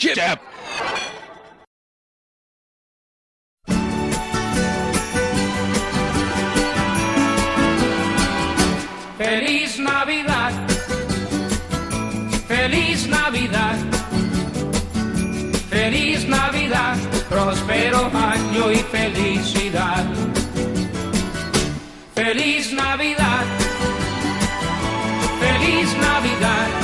Jab. Feliz Navidad, feliz Navidad, feliz Navidad, próspero año y felicidad. Feliz Navidad, feliz Navidad.